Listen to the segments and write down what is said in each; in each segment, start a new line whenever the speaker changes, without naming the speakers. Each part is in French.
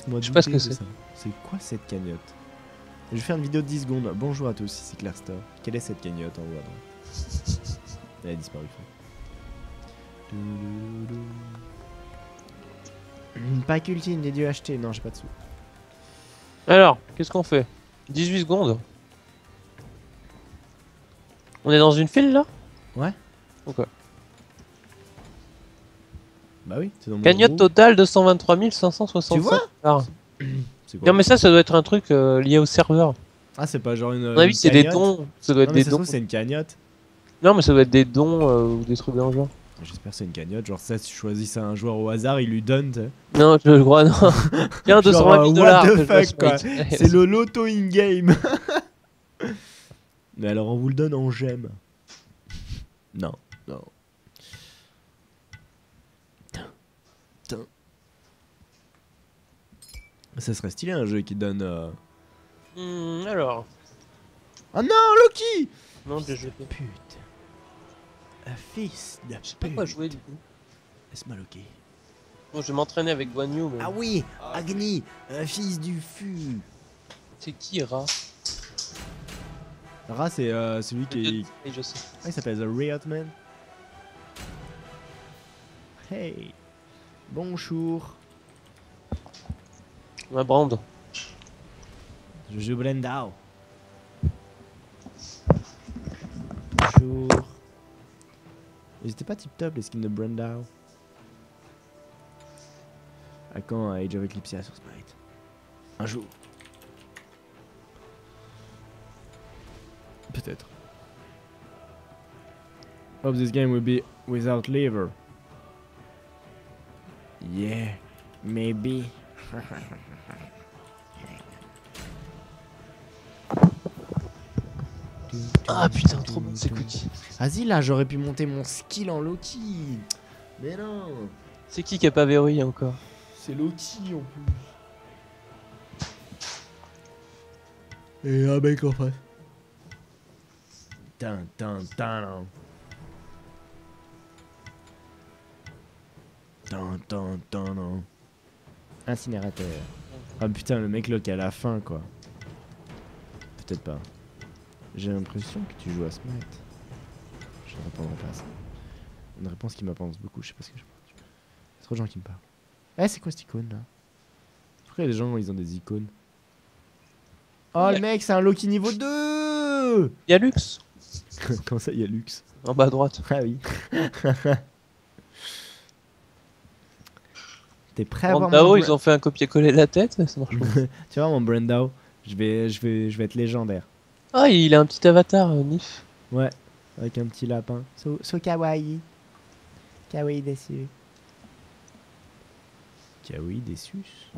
Laisse-moi
Je sais pas ce
douter
que
de
c'est.
ça. C'est quoi cette cagnotte? Je vais faire une vidéo de 10 secondes. Bonjour à tous, ici c'est Clairstar. Quelle est cette cagnotte en haut à droite? Elle a disparu. Pack ultime, des dieux achetés. Non, j'ai pas de sous.
Alors, qu'est-ce qu'on fait? 18 secondes. On est dans une file là?
Ouais.
Ok.
Bah oui, c'est dans mon
Cagnotte
groupe.
totale 223 565
Tu vois
dollars.
C'est quoi?
Non mais ça doit être un truc lié au serveur.
Ah, c'est pas genre
À
une,
mon avis
une
c'est des
cagnotte?
dons. Ça doit être
Non, mais
des
ça se
dons.
trouve, c'est une cagnotte.
Non mais ça doit être des dons ou des trucs dans le genre.
J'espère que c'est une cagnotte. Genre, ça, si tu choisis un joueur au hasard, il lui donne. Tu sais.
Non, je crois non. Tiens,
Genre,
220 000 dollars.
what the fuck, quoi. C'est le loto in-game. Mais alors, on vous le donne en gemme. Non, non. Putain. Ça serait stylé un jeu qui donne.
Alors.
Ah non, Loki!
Non, j'ai jeté.
Putain. Un fils de
Je sais pas quoi
pute.
jouer du coup.
Laisse-moi Loki.
Bon, je vais m'entraîner avec Guan Yu, mais.
Ah oui, Agni, un fils du fût.
C'est qui Ra?
Ra, c'est celui qui.
Oui, je sais.
Ah, il s'appelle The Riot Man. Hey. Bonjour.
Ma brande.
Je joue Brendao. Bonjour. Ils étaient pas tip top les skins de Brendao. À quand Age of Eclipsia sur Smite? Un jour. Peut-être. Hope this game will be without liver. Yeah, maybe.
Ah putain, trop bon ces cookies.
Vas-y là, j'aurais pu monter mon skill en Loki. Mais non.
C'est qui a pas verrouillé encore?
C'est Loki en plus. Et un mec en face. Tin, tin, tin. Tin, tin, tin. Incinérateur. Ah putain, le mec là qui a la fin quoi. Peut-être pas. J'ai l'impression que tu joues à Smite. Je ne répondrai pas à ça. Une réponse qui m'appense beaucoup, je sais pas ce que je pense. Il y a trop de gens qui me parlent. Eh, c'est quoi cette icône là? Pourquoi les gens ils ont des icônes? Oh le mec, c'est un Loki niveau 2.
Y'a Lux
Comment ça, il y a Lux?
en bas à droite.
Ah oui. T'es prêt à voir
Brandao,
mon
ils ont fait un copier-coller de la tête, ça marche pas.
Tu vois mon Brandao, je vais être légendaire.
Ah, il a un petit avatar, Nif.
Ouais, avec un petit lapin. So kawaii. Kawaii déçu. Kawaii déçu.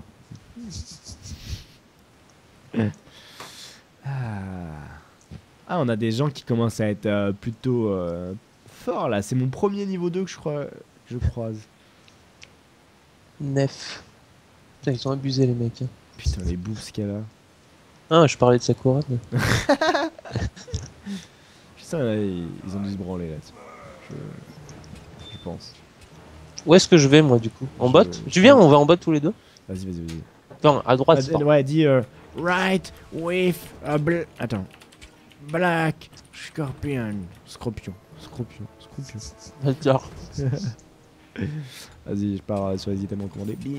Ah, on a des gens qui commencent à être plutôt forts là. C'est mon premier niveau 2 que je crois que je croise.
Nef. Putain, ils ont abusé les mecs. Hein.
Putain, les boobs qu'elle a.
Ah, je parlais de Sakura. Mais...
Putain, là, ils ont dû se branler là-dessus. Je pense.
Où est-ce que je vais moi du coup? En bot? Tu viens, on va en bot tous les deux?
Vas-y.
Attends, à droite. c'est
Ouais, dis right with a attends. Black Scorpion. Scorpion.
D'accord.
Vas-y, je pars sur les items recommandés. Bim.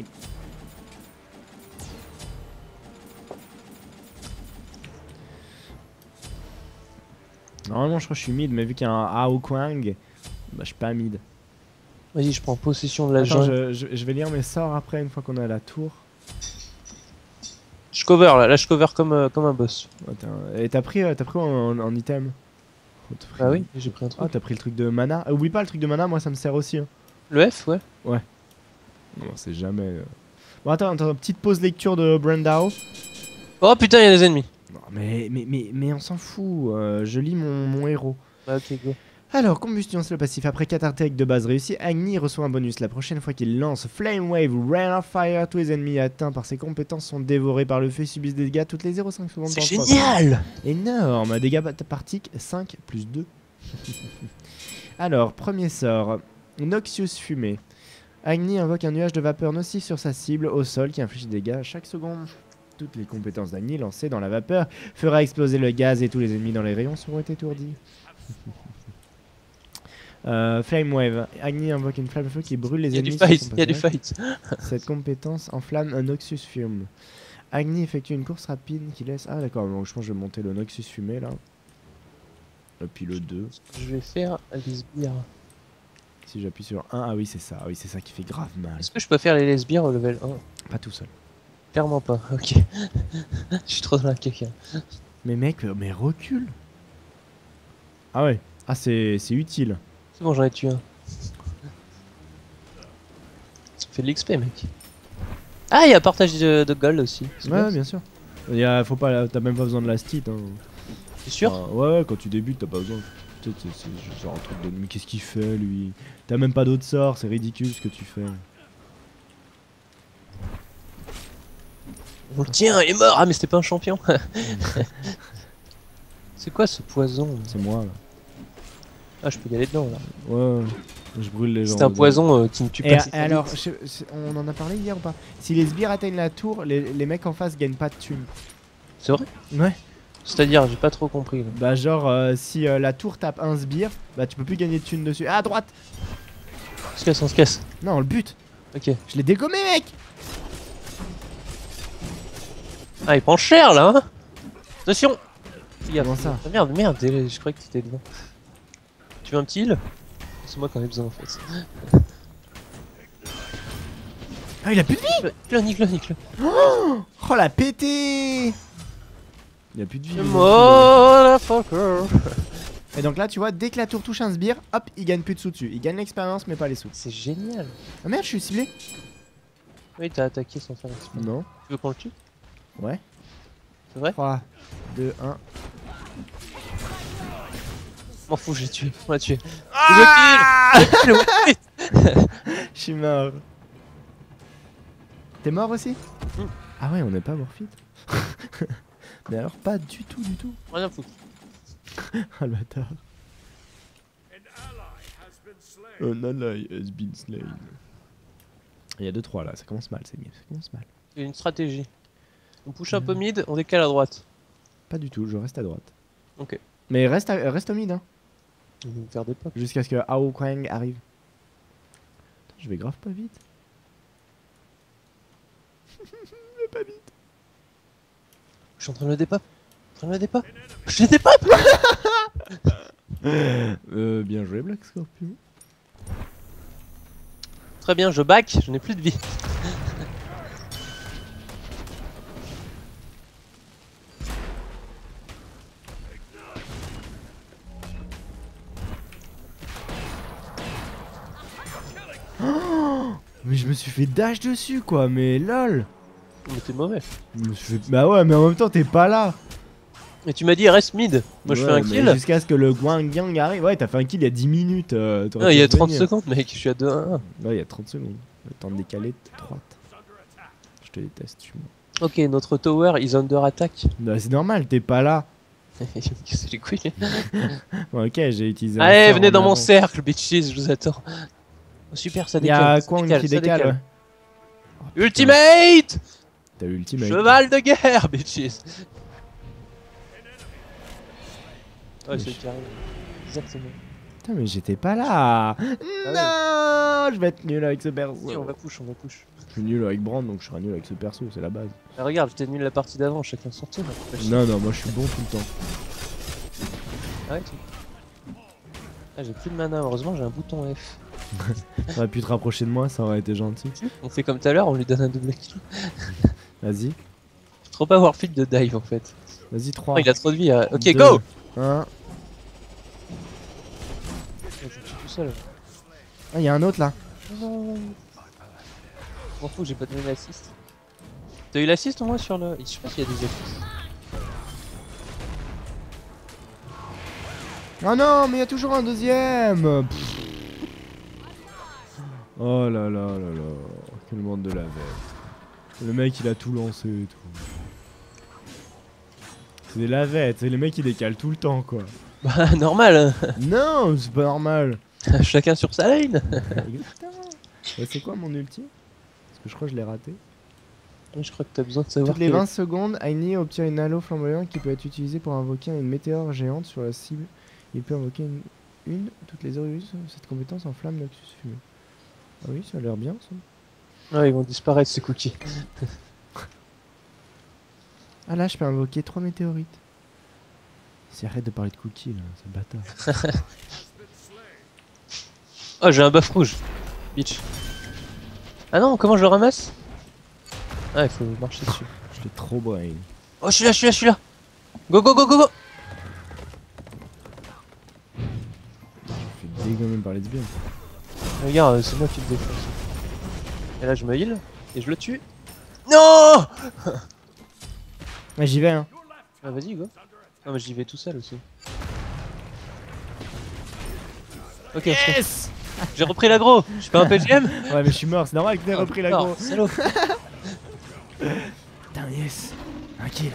Normalement, je crois que je suis mid, mais vu qu'il y a un Ao Kwang, bah, je suis pas mid.
Vas-y, je prends possession de la
Attends,
jungle.
je vais lire mes sorts après, une fois qu'on est à la tour.
Je cover là, je cover comme un boss.
Attends, et t'as pris en item?
Ah oui, j'ai pris un truc.
Ah, t'as pris le truc de mana. Oublie pas le truc de mana, moi ça me sert aussi. Hein.
Le F, ouais.
Non, c'est jamais. Bon, attends, petite pause lecture de Brandao.
Oh putain, il y a des ennemis.
Non, mais on s'en fout. Je lis mon héros.
Ah, ok, go.
Alors, combustion, c'est le passif. Après 4 attaques de base réussies, Agni reçoit un bonus. La prochaine fois qu'il lance Flame Wave ou Rain of Fire, tous les ennemis atteints par ses compétences sont dévorés par le feu et subissent des dégâts toutes les 0,5 secondes.
C'est génial!
Énorme! Dégâts partiques 5 plus 2. Alors, premier sort. Noxious Fumée. Agni invoque un nuage de vapeur nocif sur sa cible au sol qui inflige des dégâts chaque seconde. Toutes les compétences d'Agni lancées dans la vapeur fera exploser le gaz et tous les ennemis dans les rayons seront étourdis. Flame Wave. Agni invoque une flamme de feu qui brûle les ennemis.
Il y a du fight.
Cette compétence enflamme un Noxus Fume. Agni effectue une course rapide qui laisse... Ah d'accord, donc je pense que je vais monter le Noxus Fumé là. Et puis le 2.
Je vais faire les sbires.
Si j'appuie sur 1, ah oui c'est ça. Ah oui c'est ça qui fait grave mal.
Est-ce que je peux faire les sbires au level 1?
Pas tout seul.
Clairement pas, ok. Je suis trop dans la caca.
Mais mec, mais recule. Ah ouais. Ah c'est utile.
C'est bon, j'en ai tué un. Ça fait de l'XP, mec. Ah, il y a partage de gold aussi.
Ouais, bien sûr. Faut pas, t'as même pas besoin de la stit. Hein.
C'est sûr?
Ouais, quand tu débutes, t'as pas besoin. C'est genre un truc de. Mais qu'est-ce qu'il fait lui? T'as même pas d'autres sorts, c'est ridicule ce que tu fais.
On le tient, il est mort! Ah, mais c'était pas un champion! C'est quoi ce poison?
C'est moi là.
Ah, je peux y aller dedans là.
Ouais, je brûle les gens.
C'est un poison qui ne tue pas.
Et alors, on en a parlé hier ou pas? Si les sbires atteignent la tour, les mecs en face gagnent pas de thunes.
C'est vrai?
Ouais.
C'est-à-dire, j'ai pas trop compris. Là.
Bah, genre, si la tour tape un sbire, bah tu peux plus gagner de thunes dessus. Ah, à droite!
On se casse.
Non, le but!
Ok.
Je l'ai dégommé, mec!
Ah, il prend cher là, hein. Attention.
Comment ça?
Ah, merde, je croyais que t'étais devant. Tu veux un petit heal? C'est moi qui en ai besoin en fait.
Ah, il a plus de vie!
Nique-le.
Oh, la pété! Il a plus de vie.
Motherfucker.
Et donc là, tu vois, dès que la tour touche un sbire, hop, il gagne plus de sous dessus. Il gagne l'expérience, mais pas les sous.
C'est génial.
Ah merde, je suis ciblé.
Oui, t'as attaqué sans faire exprès.
Non.
Tu veux qu'on le tue?
Ouais.
C'est vrai?
3, 2, 1.
M'en fous, j'ai tué. On l'a tué.
Ah je suis mort. T'es mort aussi? Ah ouais, on n'est pas morphite. Mais alors pas du tout.
Rien à foutre.
Ah le bâtard. An ally has been slain. Il y a 2-3 là, ça commence mal cette game, ça commence mal.
C'est une stratégie. On push un peu mid, on décale à droite.
Pas du tout, je reste à droite.
Ok.
Mais reste au mid hein.
On va me faire des potes.
Jusqu'à ce que Ao Kwang arrive. Attends, je vais grave pas vite. Je vais pas vite.
Je suis en train de le dépop. Je l'ai dépop.
Bien joué Black Scorpion.
Très bien, je back, je n'ai plus de vie.
Mais je me suis fait dash dessus quoi, mais lol.
Mais t'es mauvais.
Je me suis fait... Bah ouais, mais en même temps t'es pas là.
Et tu m'as dit reste mid. Moi je fais un kill.
Jusqu'à ce que le Guang arrive. Ouais, t'as fait un kill il y a 10 minutes.
Non, il y a 30 secondes, mec, je suis à 2-1.
Ouais, il y a 30 secondes. Le temps de décaler de droite. Je te déteste, tu vois.
Ok, notre tower is under attack.
Bah, c'est normal, t'es pas là.
Qu'est-ce que les couilles?
Bon, ok, j'ai utilisé.
Allez, venez dans mon cercle, bitches, je vous attends. Oh, super, ça
Il y
décale.
a Kwang qui décale. Ouais.
Oh, Ultimate!
T'as eu ultimate.
Cheval de guerre, bitches! Ouais, c'est carré. Exactement.
Putain, mais j'étais pas là. Non, je vais être nul avec ce perso.
Si, on va push.
Je suis nul avec Brand, donc je serai nul avec ce perso, c'est la base.
Ah, regarde, j'étais nul la partie d'avant, chacun son tour.
Non, moi je suis bon tout le temps.
Ah ouais, ah, j'ai plus de mana, heureusement j'ai un bouton F.
T'aurais pu te rapprocher de moi, ça aurait été gentil.
On fait comme tout à l'heure, on lui donne un double kill.
Vas-y.
Faut trop pas avoir fit de dive en fait.
Vas-y, 3.
Oh, il a trop de vie. Ok,
2,
go!
1.
Je suis tout seul.
Ah, y'a un autre là.
Non. Je m'en fous, j'ai pas donné l'assist. T'as eu l'assist au moins sur le. Je sais pas s'il y a des assists.
Oh non, mais y'a toujours un deuxième. Pff. Oh là là là là. Quel monde de la vête. Le mec il a tout lancé et tout. C'est des lavettes, c'est les mecs qui décalent tout le temps quoi.
Bah, normal!
Non, c'est pas normal.
Chacun sur sa lane!
Exactement. C'est quoi mon ulti? Parce que je crois que je l'ai raté.
Je crois que t'as besoin de savoir.
Toutes les 20 secondes, Aini obtient une halo flamboyant qui peut être utilisée pour invoquer une météore géante sur la cible. Il peut invoquer toutes les heures usées. Cette compétence en flamme Noxus fumée. Ah oui, ça a l'air bien ça.
Ouais, ils vont disparaître ces cookies.
Ah là, je peux invoquer 3 météorites. Si arrête de parler de cookies là, c'est bâtard.
Oh, j'ai un buff rouge. Bitch. Ah non, comment je le ramasse? Ah, il faut marcher dessus.
Je l'ai trop brain.
Oh, je suis là, je suis là, je suis là. Go, go, go, go, go.
Je me fais dégommer par lesbiennes.
Regarde, c'est moi qui le défonce. Et là, je me heal et je le tue. Non!
Ouais, j'y vais hein.
Ah, vas-y, go. Non, mais j'y vais tout seul aussi. Ok,
Yes.
j'ai repris l'aggro. Je suis pas un PGM?
Ouais, mais je suis mort, c'est normal que t'aies repris la
Non,
go.
salaud.
Putain, yes. Un kill.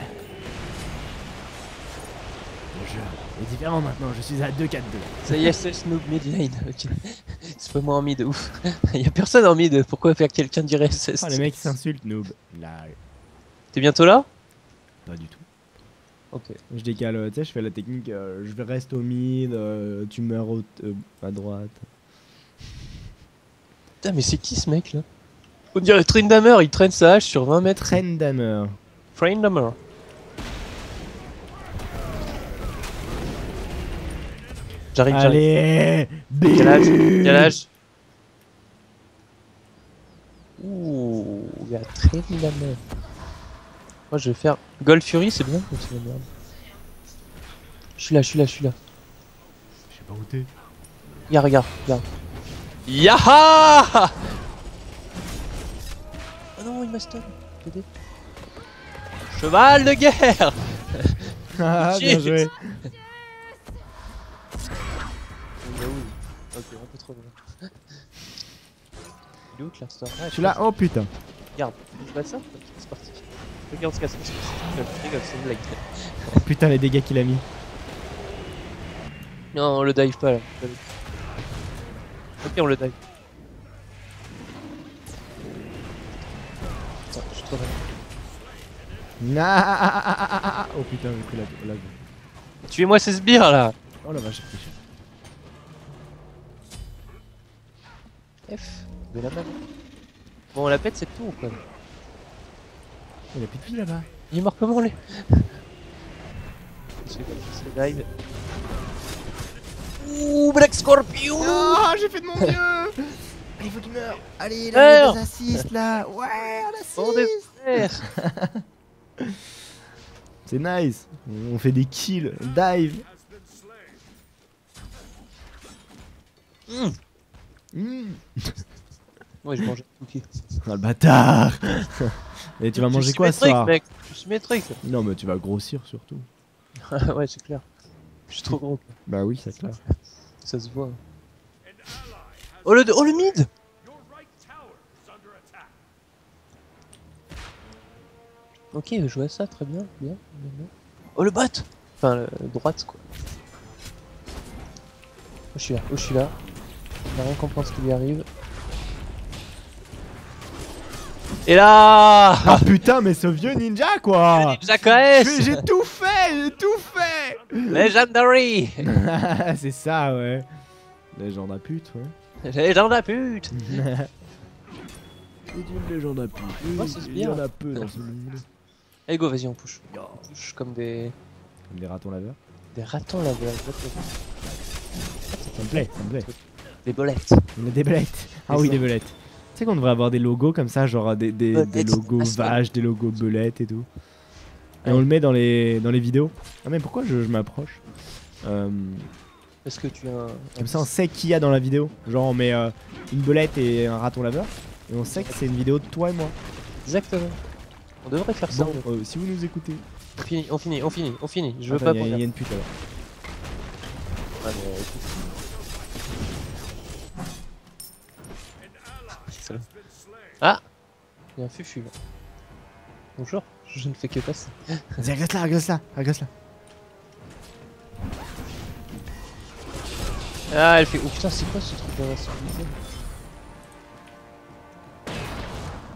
Le jeu est différent maintenant, je suis à 2-4-2.
Ça y est, c'est Snoop mid lane. Ok. C'est pas moi en mid, ouf. Y'a personne en mid, pourquoi faire quelqu'un dirait SS?
Oh, les mecs s'insultent, noob. Là,
T'es bientôt là?
pas du tout.
Ok.
Je décale, tu sais, je fais la technique, je vais rester au mid, tu meurs à droite.
Putain, mais c'est qui ce mec là? On dirait Trindammer, il traîne sa hache sur 20 mètres.
Trendhammer.
Trindammer. J'arrive, j'arrive.
Allez,
Quel âge?
but.
Quel âge? Ouh, il y a Trindammer. Moi je vais faire Gold Fury, c'est bien ou c'est la merde? Je suis là, je suis là, je suis là.
Je sais pas où t'es.
Regarde, regarde, regarde. Yaha! Oh non, il m'a stun. T'aider. Cheval de guerre!
Ah, bien joué.
Ok, un peu trop loin. Il est où Cluster? Ah,
Je suis là, oh putain.
regarde, je bats ça? Ok, c'est parti. Regarde ce qu'il y a, je rigole, c'est une blague.
Oh putain, les dégâts qu'il a mis.
Non, on le dive pas là. Ok, on le dive. Attends, je suis trop mal.
Oh putain, j'ai pris la...
Tuez-moi ces sbires là!
Oh la vache, j'ai pris cher.
F, de la main. Bon, on la pète, c'est tout ou quoi?
Il a plus de vie là-bas.
Il est mort comment lui? C'est le dive. Ouh, Black Scorpion!
Oh, j'ai fait de mon mieux. Allez, il faut qu'il meure. Allez, il
Meurs.
a des assists là. Ouais, un assist.
Oh, des frères!
C'est nice. On fait des kills. Dive.
Ouais, je mange un cookie.
Oh le bâtard. Et tu vas manger quoi ce soir?
Mec, je suis métrique.
Non, mais tu vas grossir surtout.
Ouais, c'est clair. Je suis trop gros.
Bah oui, c'est clair.
Ça se voit. Oh le mid! Ok, je joue à ça, très bien, bien, bien, bien. Oh le bot! Enfin, droite quoi. Oh, je suis là, oh, je suis là. On n'a rien compris ce qui lui arrive. Et là!
Ah putain, mais ce vieux ninja quoi.
Ninja KS!
J'ai tout fait, j'ai tout fait.
Legendary!
C'est ça, ouais. Légende à pute, ouais.
Légende à pute!
C'est une légende à pute.
Ouais, c'est
Il y
bien.
en a peu dans ce monde.
Allez go, vas-y on push. On push comme des
ratons laveurs.
ratons là,
Ça me plaît, ça me plaît.
des bolettes.
On a des belettes. Ah oui, des belettes. Tu sais qu'on devrait avoir des logos comme ça, genre des logos vaches, des logos belettes et tout. Et
Ouais.
on le met dans les vidéos. Ah mais pourquoi je m'approche
Est-ce que tu as un...
Comme ça on sait qui y a dans la vidéo. Genre on met une belette et un raton laveur. Et on sait que c'est une vidéo de toi et moi.
Exactement. On devrait faire ça.
Bon, si vous nous écoutez.
On finit. Je veux
Attends,
pas
il y a
qu'on
une pute alors.
Ah, mais, écoute. C'est là. Ah! Il y a un fufu là. Bonjour, je ne fais que passer.
Vas-y, agresse-la, agresse-la, agresse-la.
Ah, elle fait. Oh putain, c'est quoi ce truc d'invincibilité?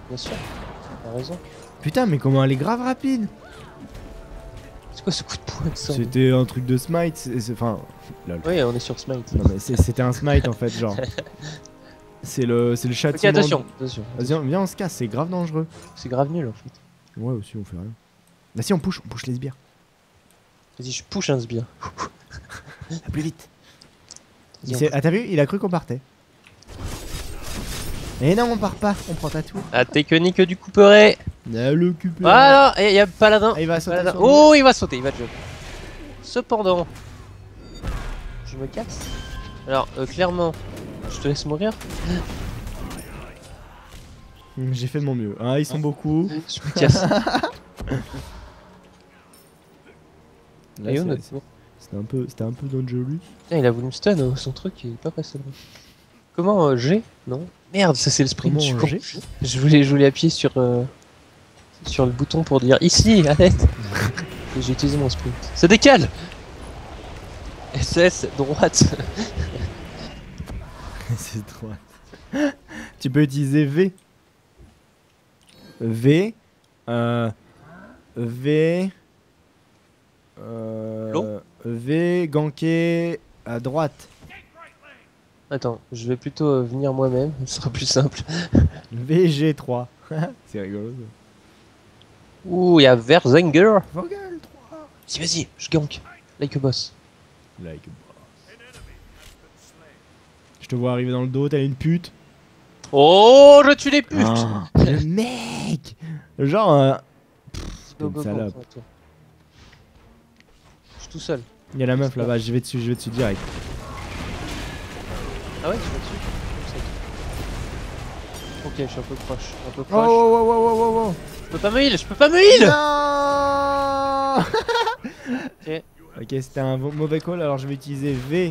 Bien sûr. T'as raison.
Putain, mais comment elle est grave rapide.
C'est quoi ce coup de poing que ça?
C'était un truc de smite. Enfin, lol.
Oui, on est sur Smite.
Non mais c'était un smite en fait, genre. C'est le
Ok,
châtiment.
attention, attention.
Vas-y, viens, on se casse, c'est grave dangereux.
C'est grave nul en fait.
Ouais, aussi, on fait rien. Bah si, on push les sbires.
Vas-y, je push un sbire.
À plus vite.
Vas-y,
Ah, t'as vu, il a cru qu'on partait. Et non, on part pas, on prend ta tour.
Ah, technique du couperet.
L'occupé.
Ah non, il y a paladin.
Ah, il va sauter.
Paladin.
sur
Oh, il va sauter, il va jump. Cependant, je me casse. Alors, clairement, je te laisse mourir.
nous. J'ai fait de mon mieux. Ah, ils sont beaucoup.
Je me casse.
Là,
Et où notre tour?
C'était un peu dangerous.
Putain, il a voulu me stun son truc, il est pas passé. Comment G? Non. Merde, ça c'est le sprint.
Comment
je suis con. Je voulais appuyer sur le bouton pour dire ici, arrête. Et j'ai utilisé mon sprint. Ça décale. SS droite.
C'est droite. Tu peux utiliser V. V. V.
Long
V. Ganké à droite.
Attends, je vais plutôt venir moi-même, ce sera plus simple.
VG3. C'est rigolo ça.
Ouh, il y a Verzinger.
Vogel 3.
Si, vas-y, je gank. Like a boss.
Like a boss. Je te vois arriver dans le dos, t'as une pute.
Oh, je tue les putes.
Ah, le mec. Genre
Go,
une
go, go,
salope.
toi. Je suis tout seul.
Il y a la meuf là-bas, je vais dessus direct.
Ah ouais, tu vas dessus. Ok, je suis un peu proche. Un peu
Oh,
proche.
oh, oh, oh, oh, oh, oh.
Je peux pas me heal, je peux pas me heal.
Non.
Ok.
Ok, c'était un mauvais call, alors je vais utiliser V.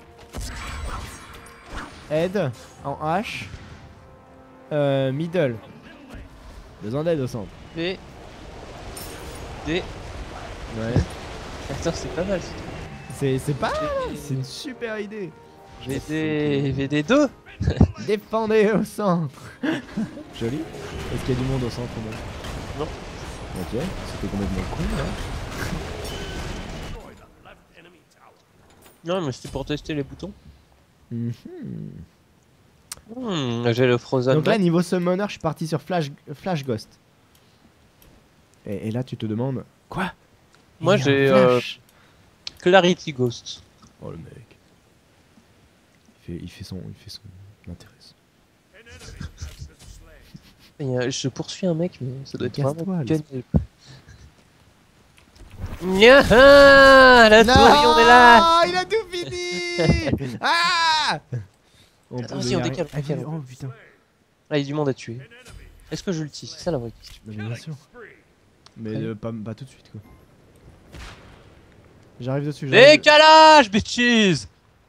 Aide en H. Middle. Besoin d'aide au centre.
V. D.
Ouais.
Attends, c'est pas mal.
C'est pas mal, c'est une super idée.
VD. VD2.
Défendez au centre. Joli. Est-ce qu'il y a du monde au centre même?
Non.
Ok, c'était complètement con là.
Non, mais c'était pour tester les boutons.
Mhm.
J'ai le Frozen.
Donc là, niveau summoner, je suis parti sur Flash Ghost. Et là, tu te demandes quoi?
Moi,
Il y a
j'ai,
un flash.
Clarity Ghost.
Oh le mec. Il fait son intéressant.
Je poursuis un mec, mais ça doit être
Casse-toi,
vraiment
laisse-
gunner. Nyaha, la tourbillon est là.
Il a tout fini. Ah.
Attends, vas-y, on décale, on décale.
Oh putain.
Ah, il y a du monde à tuer. Est-ce que je le tue? C'est ça la vraie question.
Bah, bien sûr. Mais
Ouais.
pas tout de suite quoi. J'arrive dessus. j'arrive-
Décalage, bitches.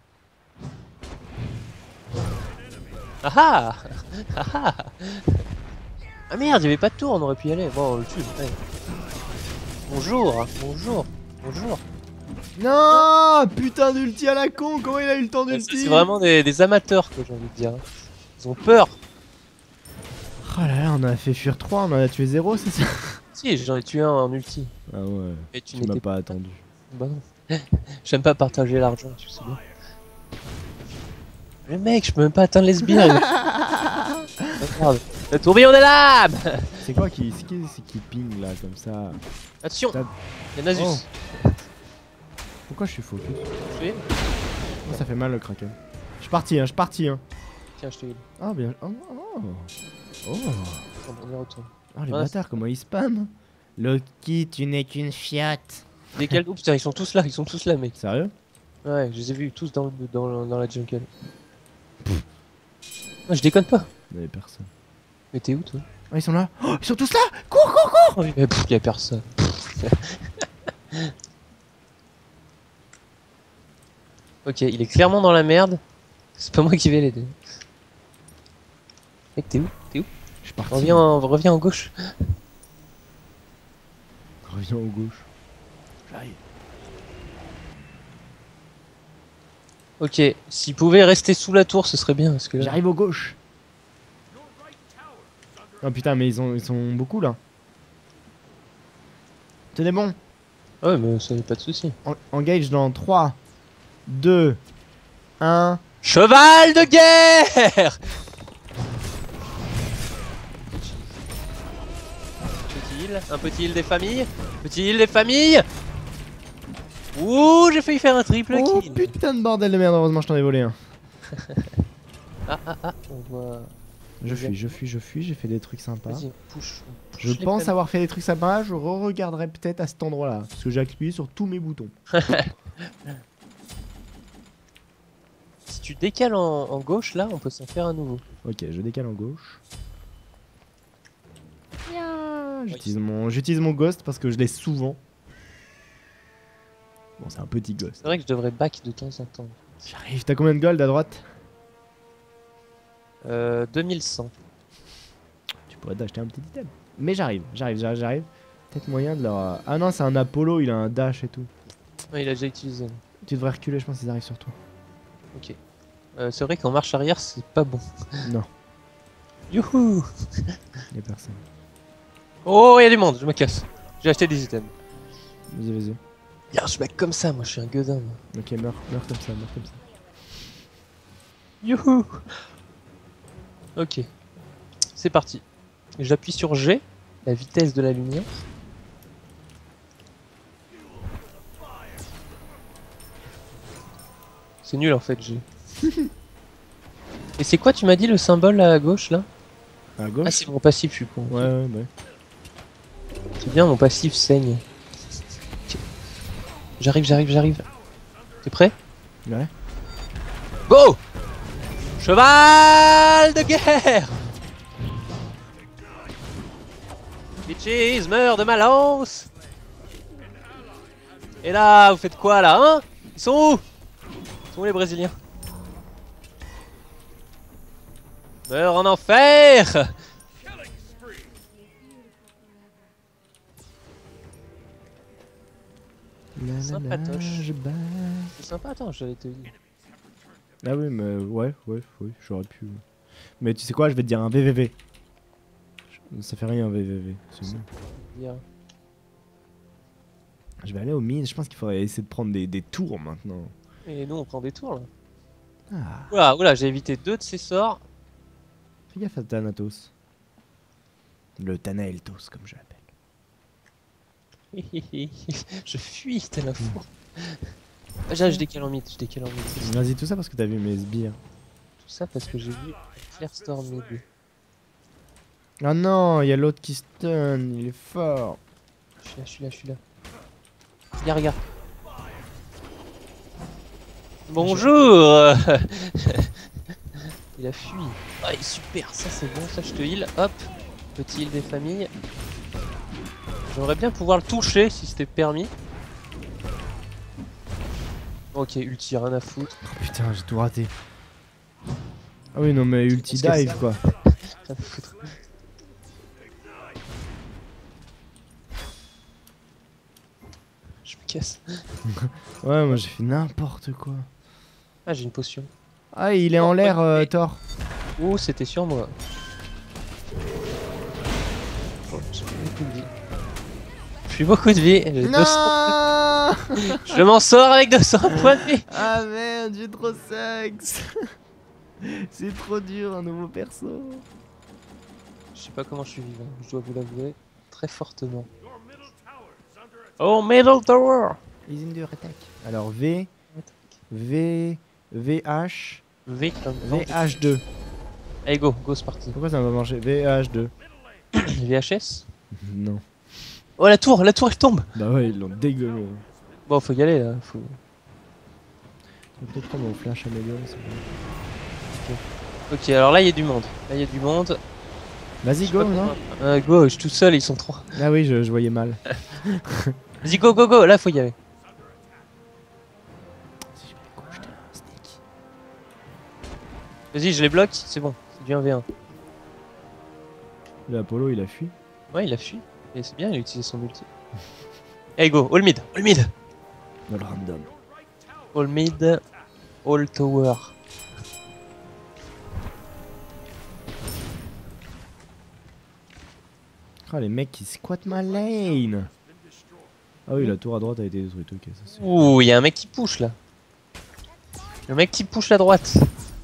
Ah ah. Ah ah. Ah merde, il y avait pas de tour, on aurait pu y aller. Bon, on le tue. Ouais. Bonjour, bonjour, bonjour.
Non, putain d'ulti à la con. Comment il a eu le temps
Ça,
d'ulti?
c'est vraiment des amateurs, quoi, j'ai envie de dire. Ils ont peur.
Oh là là, on en a fait fuir 3, on en a tué 0, c'est ça?
Si, j'en ai tué un en ulti.
Ah ouais.
Et tu
Tu m'as
n'étais
pas attendu.
Bah non. J'aime pas partager l'argent, tu sais bien. Le mec, je peux même pas atteindre les sbires. Regarde. Le tourbillon des lames.
C'est quoi qui ping là comme ça?
Attention,
T'as-
il y a Nasus.
Oh. Pourquoi je suis focus?
Tu es
Oh, ça fait mal le kraken. Je suis parti, hein,
Tiens, je te heal.
Ah bien. Oh.
On y retourne.
Oh les
Ouais,
bâtards, comment ils spam? Loki, tu n'es qu'une fiotte.
Desquels? Oh putain, ils sont tous là, mec.
Sérieux?
Ouais, je les ai vus tous dans la jungle. Non, je déconne pas.
Il y avait personne.
Mais t'es où, toi?
Ah, ils sont là. Oh, ils sont tous là. Cours.
Oh, mais pff, y'a personne. Ok, il est clairement dans la merde. C'est pas moi qui vais l'aider. Mec, t'es où?
Je suis parti.
Reviens en gauche.
Reviens au gauche. J'arrive.
Ok, s'il pouvait rester sous la tour, ce serait bien. Parce que là...
J'arrive au gauche. Oh putain, mais ils sont beaucoup là. Tenez bon.
Ouais, mais ça n'est pas de soucis.
Engage dans 3, 2, 1.
Cheval de guerre! Petit heal, un petit heal des familles. Petit heal des familles. Ouh, j'ai failli faire un triple
Oh
kill.
putain de bordel de merde, heureusement je t'en ai volé un.
On voit...
Je fuis, j'ai fait des trucs sympas.
Vas-y, push
Je
les
pense
familles.
avoir fait des trucs sympas, je re-regarderai peut-être à cet endroit-là. Parce que j'ai appuyé sur tous mes boutons.
Si tu décales en gauche, là, on peut s'en faire à nouveau.
Ok, je décale en gauche. J'utilise mon ghost parce que je l'ai souvent. Bon, c'est un petit ghost.
C'est vrai que je devrais back de temps en temps.
J'arrive, t'as combien de gold à droite?
2100.
Tu pourrais t'acheter un petit item. Mais j'arrive. Peut-être moyen de leur... Ah non, c'est un Apollo, il a un dash et tout.
Ouais, il a déjà utilisé.
Tu devrais reculer, je pense qu'ils arrivent sur toi.
Ok. C'est vrai qu'en marche arrière, c'est pas bon.
Non,
Youhou!
y'a personne.
Oh, il y a du monde, je me casse. J'ai acheté des items.
Vas-y.
Y'a, je back comme ça, moi je suis un gueudin. Moi.
Ok, meurs comme ça.
Youhou! Ok. C'est parti. J'appuie sur G, la vitesse de la lumière. C'est nul en fait, G. Et c'est quoi, tu m'as dit, le symbole à gauche là?
À gauche?
Ah, c'est mon passif, je suis con.
Ouais.
C'est bien, mon passif saigne. Ok. J'arrive. T'es prêt?
Ouais.
Go! Cheval de guerre! Bitches, meurs de ma lance! Et là, vous faites quoi là, hein? Ils sont où? Ils sont où les Brésiliens? Meurs en enfer! Sympatoche. C'est sympa, attends, j'allais te dire.
Ah oui, mais ouais, j'aurais pu. Mais tu sais quoi, je vais te dire un VVV. Ça fait rien un VVV, c'est bon.
Dire.
Je vais aller au mid, je pense qu'il faudrait essayer de prendre des tours maintenant.
Et nous on prend des tours là.
Ah,
Oula, j'ai évité 2 de ces sorts.
fais gaffe à Thanatos. Le Thanaeltos, comme je l'appelle.
Je fuis, tel un fou. Ah, je décale en mid,
Vas-y, tout ça parce que t'as vu mes sbires.
Tout ça parce que j'ai vu Claire Storm mid.
Ah non, il y a l'autre qui stun, il est fort.
Je suis là. Regarde. Bonjour. Il a fui. Ah, il est super, ça c'est bon, ça je te heal. Hop, petit heal des familles. J'aimerais bien pouvoir le toucher si c'était permis. Ok, ulti, rien à foutre.
Oh putain, j'ai tout raté. Ah oui, non, mais ulti dive quoi.
Rien à foutre. Je me casse.
Ouais, moi j'ai fait n'importe quoi.
Ah, j'ai une potion.
Ah, il est en l'air, Thor.
Ouh, c'était sur moi. Oh, j'ai beaucoup de vie. J'ai 200. Je m'en sors avec 200 points de vie.
Ah merde, j'ai trop sexe. C'est trop dur, un nouveau perso.
Je sais pas comment je suis vivant, je dois vous l'avouer très fortement. Oh, middle tower.
Ils ont attaque. Alors V, VH,
V comme
VH2.
Allez, go, c'est parti.
Pourquoi ça m'a marché? VH2.
VHS.
Non.
Oh, la tour elle tombe.
Bah ouais, ils l'ont dégueulé.
Bon, faut y aller là. Faut...
Je vais peut-être prendre mon flash amélioré.
Ok, alors là il y a du monde.
Vas-y, go, non?
Go, je suis tout seul, ils sont 3.
Ah oui, je voyais mal.
Vas-y, go, là faut y aller.
Si je vais quoi, jeter un sneak.
Vas-y, je les bloque, c'est bon, c'est du 1v1.
Le Apollo, il a fui.
Ouais, il a fui. Et c'est bien, il a utilisé son ulti. Allez, go, all mid.
Dans le random.
All mid, all tower.
Ah, les mecs qui squattent ma lane. Ah oui, la tour à droite a été détruite, ok, ça c'est...
Ouh, il y a un mec qui push là. Le mec qui push la droite.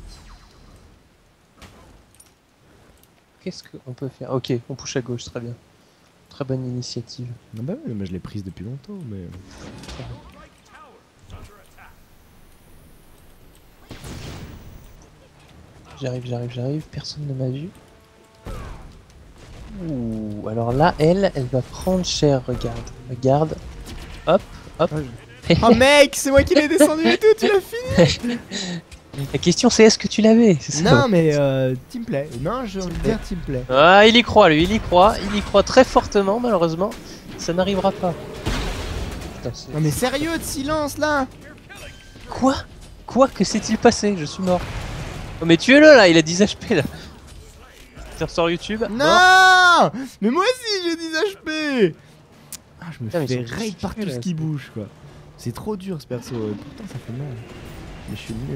Qu'est-ce qu'on peut faire? Ok, on push à gauche, très bien. Très bonne initiative.
Ah bah oui, mais je l'ai prise depuis longtemps, mais...
J'arrive, personne ne m'a vu. Ouh, alors là, elle va prendre cher, regarde. Hop.
Oh mec, c'est moi qui l'ai descendu et tout, tu l'as fini.
La question c'est est-ce que tu l'avais?
Non mais teamplay, non je veux dire teamplay.
Ah, il y croit lui, il y croit très fortement malheureusement. Ça n'arrivera pas. Putain,
Non mais sérieux de silence là.
Quoi? Que s'est-il passé? Je suis mort. Oh mais tuez-le là, il a 10 HP là. Tu ressors YouTube?
Non. Mais moi aussi j'ai 10 HP. Ah je me
Putain,
fais
ils sont
raid
tous
par tout
nuls,
ce
là,
qui
c'est-
bouge quoi. C'est trop dur ce perso, pourtant ça fait mal. Mais je suis nul.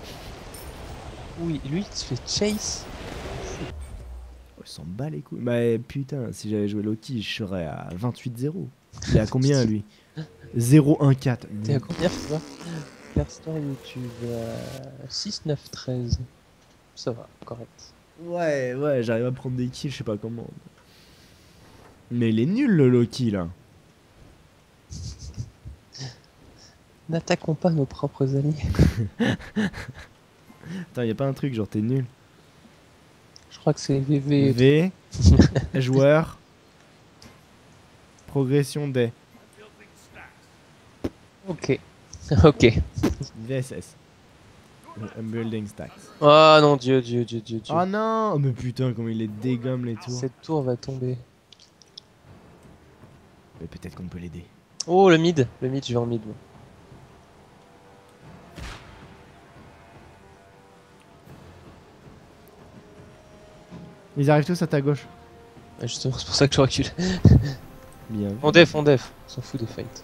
Oui, lui il se fait chase.
Oh, il s'en bat les couilles. Bah putain, si j'avais joué Loki, je serais à 28-0. Il est à combien lui? 0-1-4.
T'es à combien toi? Perstor YouTube 6, 9, 13. Ça va, correct.
Ouais, j'arrive à prendre des kills, je sais pas comment. Mais il est nul le Loki là.
N'attaquons pas nos propres alliés.
Attends, y a pas un truc genre t'es nul.
Je crois que c'est VV.
V, joueur, progression des
Ok. Ok.
VSS. Building stacks.
Oh non, Dieu.
Oh non, oh, mais putain, comment il les dégomme les tours.
Cette tour va tomber.
Mais peut-être qu'on peut l'aider.
Oh, le mid, je vais en mid. Moi.
Ils arrivent tous à ta gauche.
Ah, justement, c'est pour ça que je recule.
Bien.
On def. On s'en fout des fights.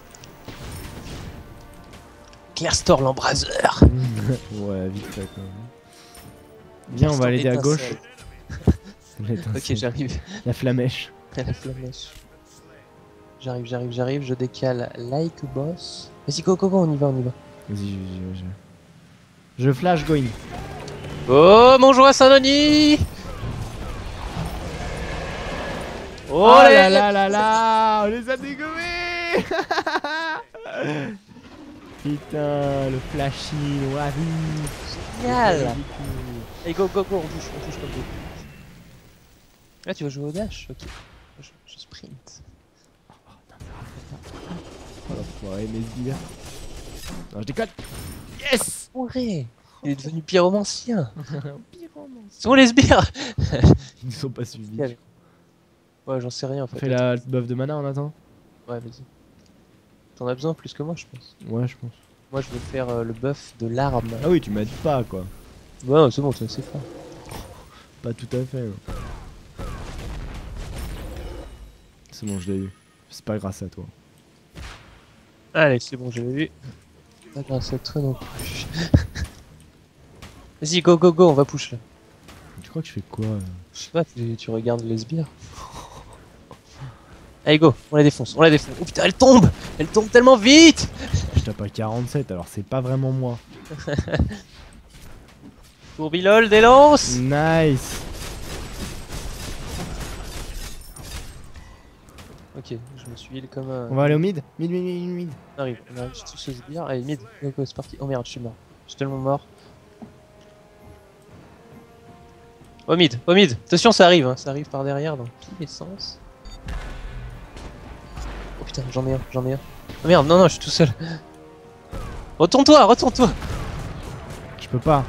Clairstor l'embraseur.
Ouais, vite fait quand même. Viens, on va l'aider à gauche.
Ok, j'arrive.
La flamèche.
La flamèche. J'arrive, je décale like boss. Vas-y, go, on y va.
Vas-y, je flash going.
Oh, bonjour à Saint-Denis.
Oh là là là là, on les a dégommés. Putain, le flashy, on l'a vu.
Génial. Allez, go, on bouge comme vous. Là, tu vas jouer au dash? Ok. Je sprint.
Oh l'enfoiré, mes sbires. Non, je déconne. Yes.
Ouais. Il est devenu pyromancien. C'est bon les sbires.
Ils ne sont pas suivis.
Allez. Ouais, j'en sais rien en fait.
Fais la buff de mana en attendant.
Ouais, vas-y. T'en as besoin plus que moi, je pense.
Ouais, je pense.
Moi, je veux faire le buff de l'arme.
Ah oui, tu m'aides pas quoi.
Ouais, c'est bon, c'est fort.
Pas tout à fait. Non. C'est bon, je l'ai eu. C'est pas grâce à toi.
Allez, c'est bon, je l'ai vu. Pas grâce à toi non plus. Vas-y, go, on va push là.
Tu crois que je fais quoi
Je sais pas, tu regardes les sbires. Allez, go, on la défonce. Oh putain, elle tombe tellement vite.
Je tape à 47, alors c'est pas vraiment moi.
Tourbilol, des lances.
Nice.
Ok, je me suis heal comme un...
On va aller au mid. Mid.
On arrive tous ces sbires. Allez, mid, go, c'est parti. Oh merde, je suis mort. Je suis tellement mort. Au mid. Attention, ça arrive, hein. Ça arrive par derrière dans tous les sens. Oh putain, j'en ai un. Oh merde, non, je suis tout seul. Retourne-toi.
Je peux pas.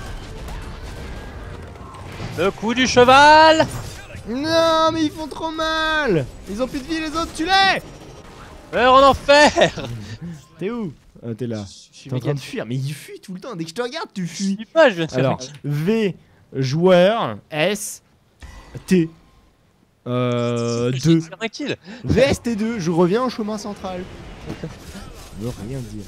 Le coup du cheval.
Non, mais ils font trop mal. Ils ont plus de vie les autres, tu les.
Heure en enfer.
T'es où? Ah, t'es là.
Je suis
T'es en train
méga...
de fuir, mais il fuit tout le temps. Dès que je te regarde, tu
Je
fuis.
suis pas, je viens de faire
Alors, V, joueur, S, T. 2.
faire un kill.
VS T2, je reviens au chemin central. Ça veut rien dire.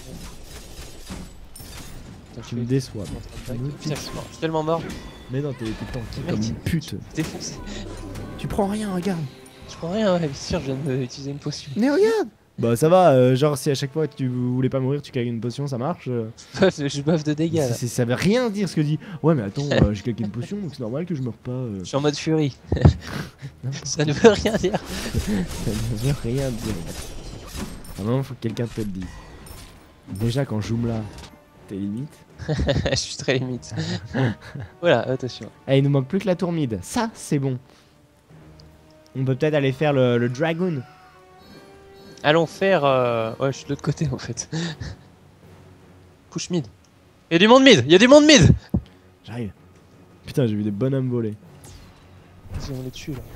Putain,
Tu me déçois.
Putain, je suis mort. Je suis tellement mort.
Mais non, t'es tanky
Mec,
comme une pute.
Défoncé.
Tu prends rien, regarde.
Je prends rien, ouais, bien sûr, je viens d'utiliser une potion.
Mais regarde. Bah ça va, genre si à chaque fois que tu voulais pas mourir, tu claques une potion, ça marche.
Je buff de dégâts là.
Ça veut rien dire ce que dit. Ouais mais attends, j'ai claqué une potion, donc c'est normal que je meurs pas.
Je suis en mode furie. Ça ne veut rien dire.
Ça ne veut rien dire. À un moment, faut que quelqu'un te le dise. Déjà quand Joomla, t'es limite.
Je suis très limite. Voilà, attention.
Eh, il nous manque plus que la tour mid. Ça, c'est bon. On peut peut-être aller faire le dragon.
Allons faire... Ouais, je suis de l'autre côté en fait. Push mid. Il y a du monde mid. Il y a du monde mid.
J'arrive. Putain, j'ai vu des bonhommes voler.
Vas-y, on les tue là.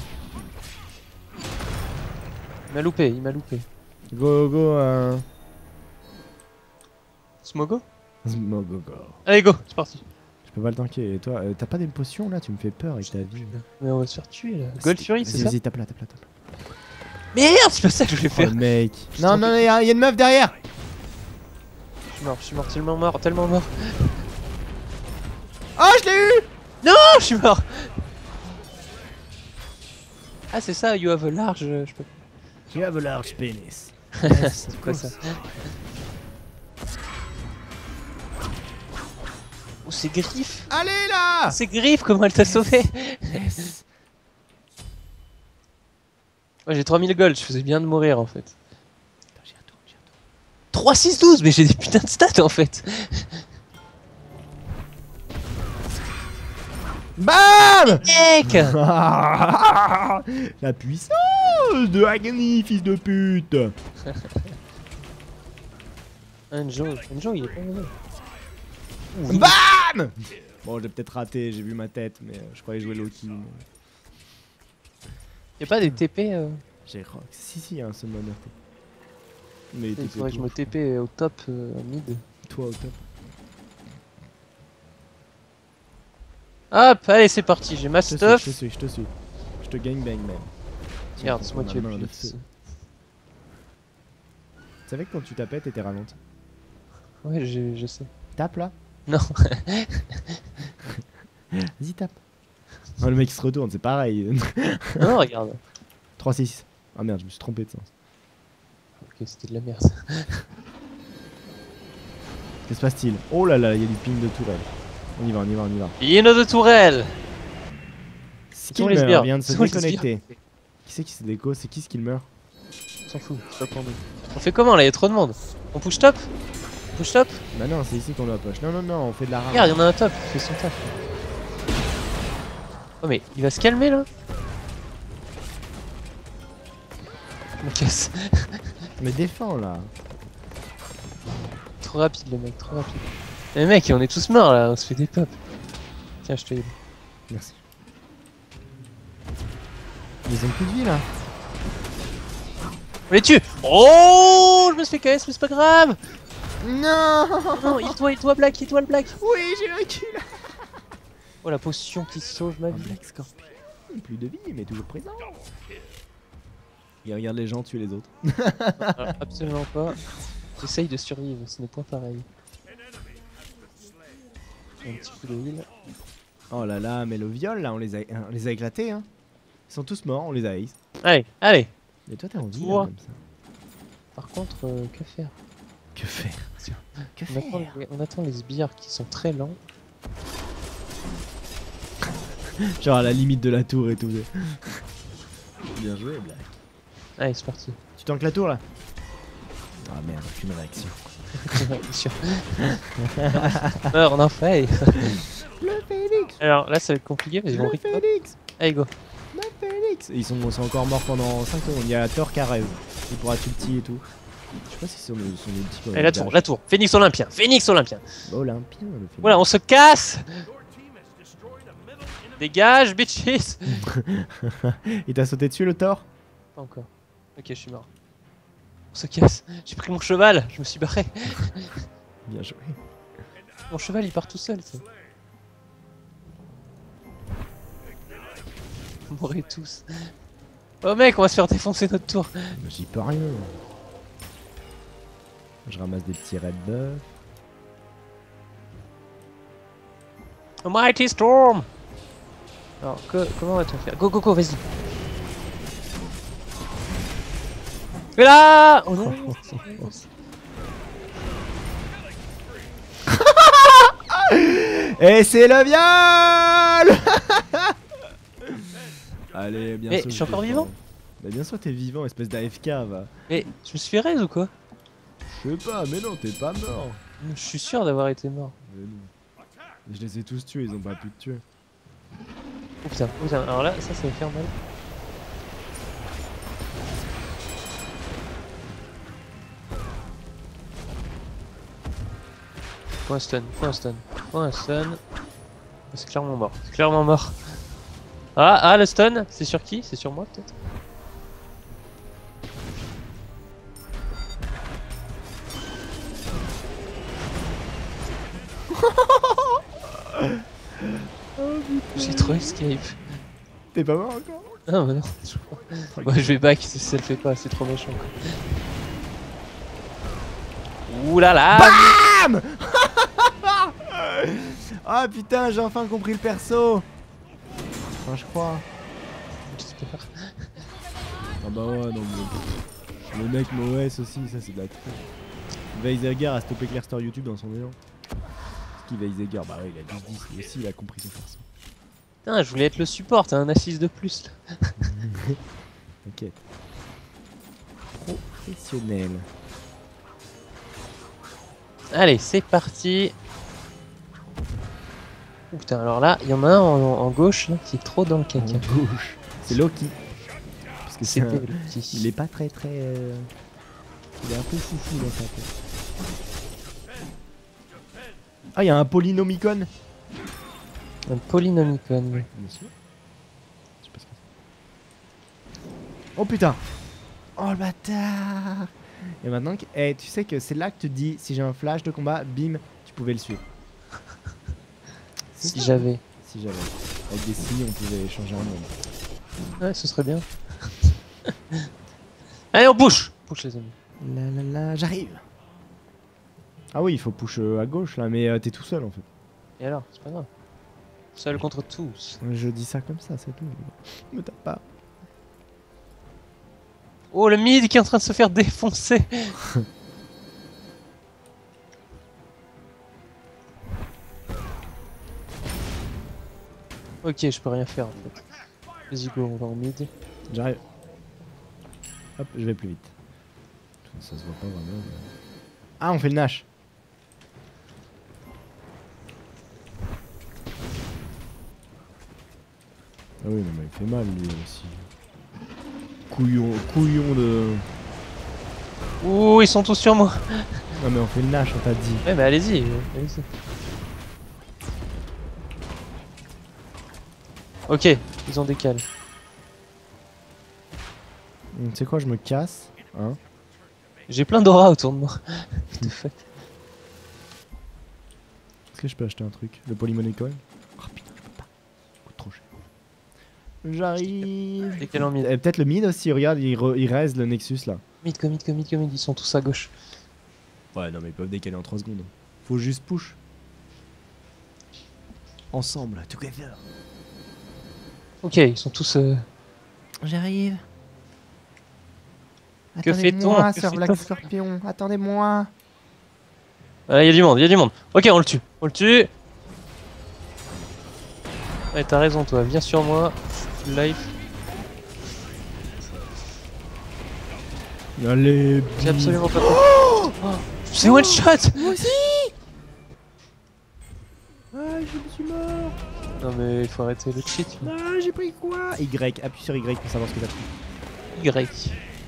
Il m'a loupé, il m'a loupé.
Go, go,
Smogo?
Go, go, go.
Allez, go, c'est parti.
Je peux pas le tanker. Et toi, t'as pas des potions là? Tu me fais peur avec ta vie.
Mais on va se faire tuer là. Gold Fury, c'est ça?
Vas-y, tape là, tape là, tape là.
Merde, c'est pas ça que je voulais
Oh,
faire.
mec. Non, non, il y a une meuf derrière.
Je suis mort, tellement mort, tellement mort.
Oh, je l'ai eu.
Non, je suis mort. Ah, c'est ça, you have a large. Je peux...
You have a large penis.
C'est quoi ça? Oh, c'est Griff.
Allez là.
C'est Griff, comment elle t'a sauvé?
Yes.
Ouais, j'ai 3000 gold, je faisais bien de mourir en fait.
Attends, j'y retourne, j'y retourne.
3, 6, 12, mais j'ai des putains de stats en fait.
BAM.
Mec.
La puissance de Agony, fils de pute.
Enjo, il est pas mauvais.
BAM. Bon, j'ai peut-être raté, j'ai vu ma tête, mais je croyais jouer Loki. Mais...
Y'a pas des TP
J'ai rock. Si, y'a un summon RT. Mais
Il
TP
faudrait que je
toi.
me TP au top mid.
Toi au top.
Hop, allez, c'est parti, j'ai ma
Je te
stuff.
suis. Je te gangbang même.
Merde,
Tiens,
c'est moi
ma
qui ai
main,
plus
le
de
feu. Tu savais que quand tu tapais, t'étais ralenti.
Ouais, je sais.
Tape là.
Non.
Vas-y, tape. Oh, le mec il se retourne, c'est pareil.
Non, regarde.
3-6. Ah merde, je me suis trompé de sens.
Ok, c'était de la merde.
Qu'est-ce qui se passe-t-il? Oh là là, il y a du ping de tourelle. On y va.
Yeno de Tourelle. sont les
Skillmer
sbires.
vient de se
Sont les
déconnecter. Qui c'est qui se déco? C'est qui Skillmer?
On s'en fout, c'est pas pour nous. On fait comment là? Il y a trop de monde. On push top? Push top?
Bah non, c'est ici qu'on doit push. Non, on fait de la rame.
Regarde, il y en a un top, il fait son taf. Oh mais il va se calmer là? Je me casse.
Mais défends là.
Trop rapide le mec, trop rapide. Mais mec, on est tous morts là, on se fait des pop. Tiens, je te heal.
Merci. Ils ont plus de vie là.
On les tue! Oh, je me suis fait KS, mais c'est pas grave!
Non.
Non, il-toi black, il-toi le black!
Oui, j'ai le kill.
Oh la potion qui sauve ma
Un
vie.
Black Scorpion. Plus de vie, mais toujours présent. Il regarde les gens tuer les autres.
Absolument pas. J'essaye de survivre, ce n'est point pareil. Un petit coup de heal.
Oh là là, mais le viol là, on les a éclatés hein. Ils sont tous morts, on les a ace.
Allez, allez!
Mais toi t'es en vie
Toi.
là, comme ça.
Par contre, que faire?
Que faire? Que
On attend les sbires qui sont très lents.
Genre à la limite de la tour et tout. Bien joué, Black.
Allez, c'est parti.
Tu tankes la tour là? Ah merde, aucune réaction.
Meurs, on en fait.
Le Phoenix.
Alors là, ça va être compliqué, mais ils vont
Le
rip.
Phoenix.
Allez, go.
Le Phoenix. Ils sont encore morts pendant 5 secondes. Il y a Thor qui arrive. Il pourra ulti et tout. Je sais pas si c'est son ulti.
Allez, la tour. Phoenix Olympien. Phoenix Olympien.
Olympien, le Phoenix.
Voilà, on se casse. Dégage, bitches.
Il t'a sauté dessus le Thor?
Pas encore. Ok, je suis mort. On se casse. J'ai pris mon cheval, je me suis barré.
Bien joué.
Mon cheval il part tout seul. Ça. Vous mourrez tous. Oh mec, on va se faire défoncer notre tour.
J'y peux rien. Je ramasse des petits red buffs.
A mighty storm. Alors, comment va-t-on faire? Go, go, go, vas-y. Mais là, oh non.
Et c'est le viol. Allez, bien
Mais
sûr.
je suis encore vivant?
Bah bien sûr t'es vivant, espèce d'AFK va.
Mais je me suis fait raise ou quoi?
Je sais pas, mais non, t'es pas mort.
Je suis sûr d'avoir été mort.
Mais non. Je les ai tous tués, ils ont pas pu te tuer.
Oh putain, alors là, ça va faire mal. Point stun. C'est clairement mort. Ah, le stun, c'est sur qui? C'est sur moi peut-être? J'ai trop escape.
T'es pas mort encore?
Ah bah non, moi je vais back si ça le fait pas, c'est trop méchant quoi. Ouh là là.
BAM. Ah putain, j'ai enfin compris le perso. Enfin, je crois.
J'espère.
Ah bah ouais, non mais... Le mec Moes aussi, ça c'est de la triche. Weiseger a stoppé Clairster YouTube dans son élan. Qui Weiseger? Bah ouais, il a 10-10, lui aussi il a compris son perso.
Putain, je voulais être le support, t'as un assist de plus là.
T'inquiète. Professionnel.
Allez, c'est parti. Oh, putain, alors là, il y en a un en gauche là, qui est trop dans le caca.
Gauche. C'est Loki. Parce que c'est
C'était
un...
le petit.
Il est pas très très... Il est un peu foufou dans sa tête. Ah, il y a un Polynomicon.
Un Polynomicon.
Bien sûr. Je sais pas ce que c'est. Oh putain. Oh le bâtard. Et maintenant, tu sais que c'est là que tu te dis, si j'ai un flash de combat, bim, tu pouvais le suivre.
Si j'avais.
Si j'avais. Avec des signes, on pouvait changer un monde.
Ouais, ce serait bien. Allez, on push. Push les amis.
La la la, j'arrive. Ah oui, il faut push à gauche là, mais t'es tout seul en fait.
Et alors, c'est pas grave. Seul contre tous.
Je dis ça comme ça, c'est tout. Me tape pas.
Oh, le mid qui est en train de se faire défoncer. Ok, je peux rien faire en fait. Vas-y go, on va en mid.
J'arrive. Hop, je vais plus vite. Ça se voit pas vraiment. Mais... Ah, on fait le Nash. Ah oui, non, mais il fait mal lui aussi. Couillon de...
Ouh, ils sont tous sur moi.
Non mais on fait le Nash, on t'a dit.
Ouais, mais allez-y, allez-y. Ok, ils ont décalé.
Tu sais quoi, je me casse. Hein.
J'ai plein d'aura autour de moi. What the fuck.
Est-ce que je peux acheter un truc? Le Polymonicon? Oh putain, je peux pas. Ça coûte trop cher. J'arrive.
Décalé en mid.
Peut-être le mid aussi, regarde, il raise le Nexus là.
Mid, ils sont tous à gauche.
Ouais, non mais ils peuvent décaler en 3 secondes. Faut juste push. Ensemble, together.
Ok, ils sont tous...
J'arrive.
Que fait-on?
Attendez-moi, Sir Black Scorpion, attendez-moi.
Ah, y a du monde. Ok, on le tue. Ouais, t'as raison, toi. Viens sur moi. Full life.
Allez,
J'ai absolument pas compris. Oh, c'est one shot.
moi aussi. Ah, je me suis mort.
Non mais il faut arrêter le cheat.
Ah, j'ai pris quoi? Y, appuie sur Y pour savoir ce que t'as pris.
Y.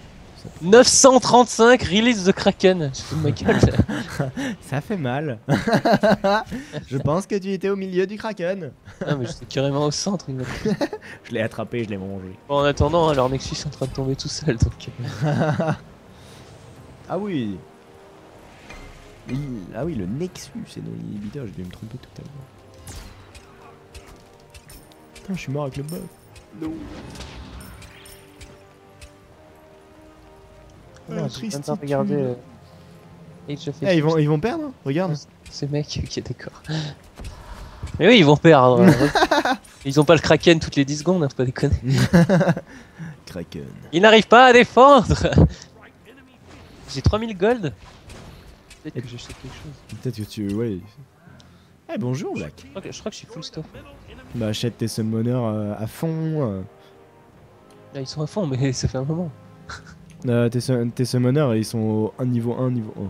935 release de Kraken. Je fous de ma gueule.
Ça fait mal. Je pense que tu étais au milieu du Kraken.
Ah mais j'étais carrément au centre.
Je l'ai attrapé, je l'ai mangé.
Bon, en attendant, leur Nexus est en train de tomber tout seul donc.
Ah oui. Ah oui, le Nexus, c'est non inhibiteur, j'ai dû me tromper tout à l'heure. Putain, je suis mort avec le buff. Non.
Ah, j'ai même pas regardé Age of
Eh, ils vont perdre, regarde.
Ces mecs, ok d'accord. Mais oui, ils vont perdre. Ils ont pas le Kraken toutes les 10 secondes, hein, faut pas déconner.
Kraken.
Ils n'arrivent pas à défendre. J'ai 3000 gold. Peut-être que j'achète quelque chose.
Peut-être que tu... Ouais. Eh bonjour Black.
Je crois que je suis full stuff.
Bah achète tes summoners à fond.
Là, ils sont à fond, mais ça fait un moment.
Tes summoners ils sont au niveau 1, niveau 1.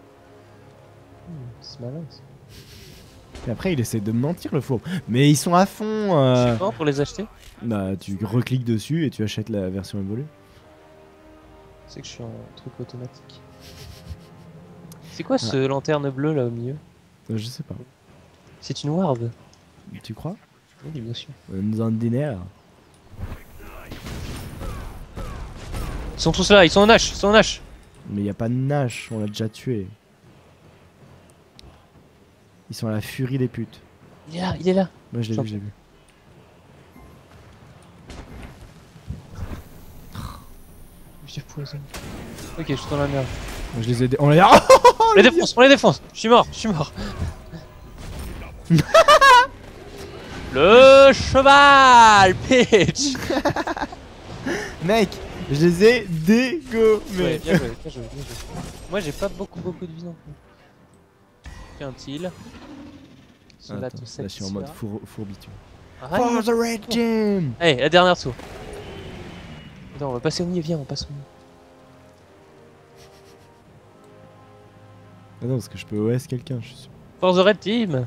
C'est malin ça.
Et après il essaie de me mentir le fourbe. Mais ils sont à fond.
Je suis mort pour les acheter.
Bah tu recliques dessus et tu achètes la version évoluée.
C'est que je suis en truc automatique. C'est quoi ce lanterne bleue là au milieu?
Je sais pas.
C'est une ward.
Tu crois?
Oui, bien sûr.
Nous en dîner.
Ils sont tous là, ils sont en Nash, ils sont en Nash.
Mais y a pas de Nash, on l'a déjà tué. Ils sont à la furie des putes.
Il est là, il est là.
Moi je l'ai vu, j'ai vu.
Je poison. Ok, je suis dans la merde.
Moi, je les ai on les...
On les défonce, on les défonce. Je suis mort, je suis mort. Le cheval, bitch.
Mec, je les ai dégommés.
Ouais, bien joué, bien joué, bien joué. Moi j'ai pas beaucoup de vie non plus. Qu'un-t-il?
Là je suis en mode fourbiture.
For
the red team.
Allez, la dernière tour. Attends, on va passer au milieu, viens, on passe au milieu.
Ah non, parce que je peux OS quelqu'un, je suis sûr.
For the red team.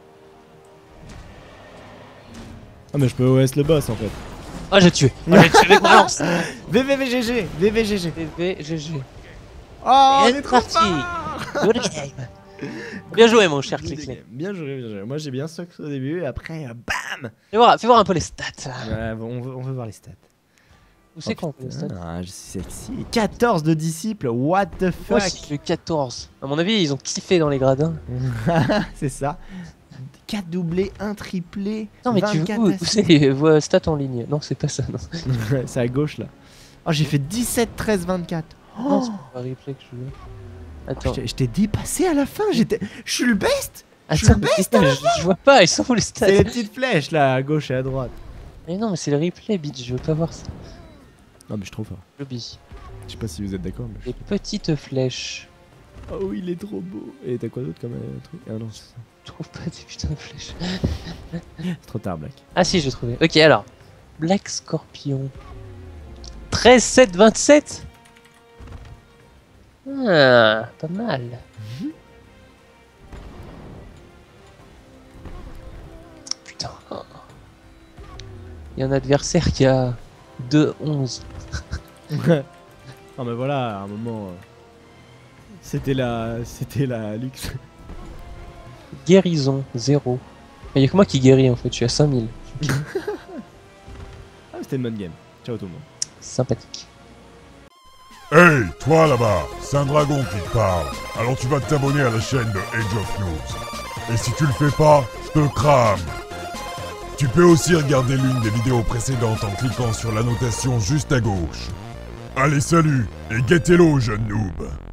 Ah mais je peux OS le boss en fait.
Ah j'ai tué. Ah, j'ai tué avec ma lance.
VVVGG, VVGG.
VVGG.
Oh,
Et parti. Good game. Bien joué mon cher Click.
Bien joué, bien joué. Moi j'ai bien stocké au début et après, bam.
Fais voir un peu les stats.
Ouais, on veut voir les stats.
Où c'est qu'on peut les stats?
Ah, je suis sexy. 14 de disciples, what the fuck.
Moi aussi, le 14. À mon avis, ils ont kiffé dans les gradins.
C'est ça. 4 doublés, 1 triplé.
Non, mais tu où c'est les stats en ligne? Non, c'est pas ça, non.
C'est à gauche là. Oh, j'ai fait 17, 13, 24. Oh,
non, c'est pas un replay que je veux. Attends.
Je t'ai dépassé à la fin. Je suis le best.
Attends, je vois pas, ils sont où les stats?
C'est les petites flèches là, à gauche et à droite.
Mais non, mais c'est le replay, bitch, je veux pas voir ça.
Non, mais je suis trop fort.
Lobby.
Je sais pas si vous êtes d'accord. Mais...
Les petites flèches.
Oh, il est trop beau. Et t'as quoi d'autre comme truc? Ah non, c'est ça.
Je trouve pas des putains de flèches.
C'est trop tard, Black.
Ah si, j'ai trouvé. Ok, alors. Black Scorpion. 13, 7, 27. Ah, pas mal. Putain. Il y a un adversaire qui a 2, 11.
Non mais voilà, à un moment... C'était la luxe.
Guérison, 0. Il y a que moi qui guéris en fait, je suis à 5000.
Ah, c'était une bonne game. Ciao tout le monde.
Sympathique.
Hey, toi là-bas, c'est un dragon qui te parle. Alors tu vas t'abonner à la chaîne de Age of News. Et si tu le fais pas, je te crame. Tu peux aussi regarder l'une des vidéos précédentes en cliquant sur l'annotation juste à gauche. Allez salut, et get hello jeune noob.